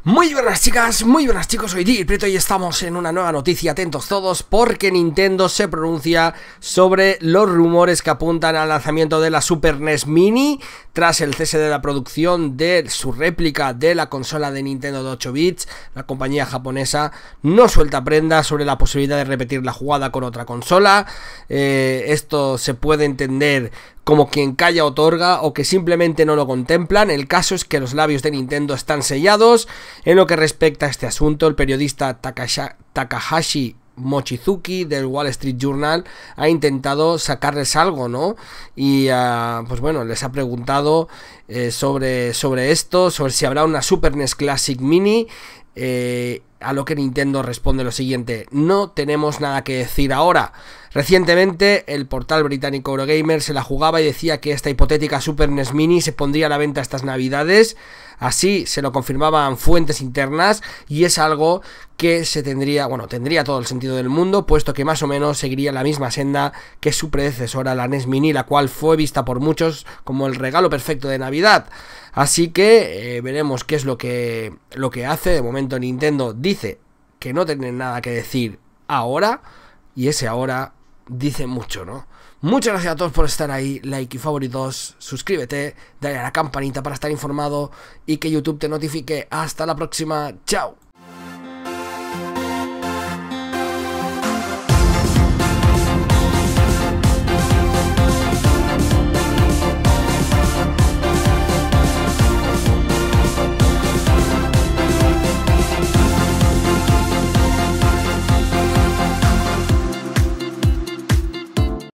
Muy buenas chicas, muy buenas chicos, soy Diggy Prieto y estamos en una nueva noticia, atentos todos, porque Nintendo se pronuncia sobre los rumores que apuntan al lanzamiento de la Super NES Mini tras el cese de la producción de su réplica de la consola de Nintendo de 8 bits. La compañía japonesa no suelta prenda sobre la posibilidad de repetir la jugada con otra consola. Esto se puede entender como quien calla otorga o que simplemente no lo contemplan. El caso es que los labios de Nintendo están sellados. En lo que respecta a este asunto, el periodista Takahashi Mochizuki del Wall Street Journal ha intentado sacarles algo, ¿no? Y pues bueno, les ha preguntado sobre esto, sobre si habrá una Super NES Classic Mini. A lo que Nintendo responde lo siguiente: no tenemos nada que decir ahora. Recientemente el portal británico Eurogamer se la jugaba y decía que esta hipotética Super NES Mini se pondría a la venta estas navidades. Así se lo confirmaban fuentes internas y es algo que tendría todo el sentido del mundo, puesto que más o menos seguiría la misma senda que su predecesora, la NES Mini, la cual fue vista por muchos como el regalo perfecto de Navidad. Así que veremos qué es lo que hace. De momento Nintendo dice que no tiene nada que decir ahora, y ese ahora dice mucho, ¿no? Muchas gracias a todos por estar ahí, like y favoritos, suscríbete, dale a la campanita para estar informado y que YouTube te notifique. Hasta la próxima, chao.